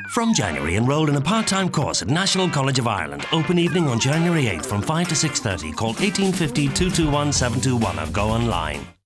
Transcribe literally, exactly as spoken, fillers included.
From January, enroll in a part-time course at National College of Ireland. Open evening on January eighth from five to six thirty. Call eighteen fifty, two two one, seven two one or go online.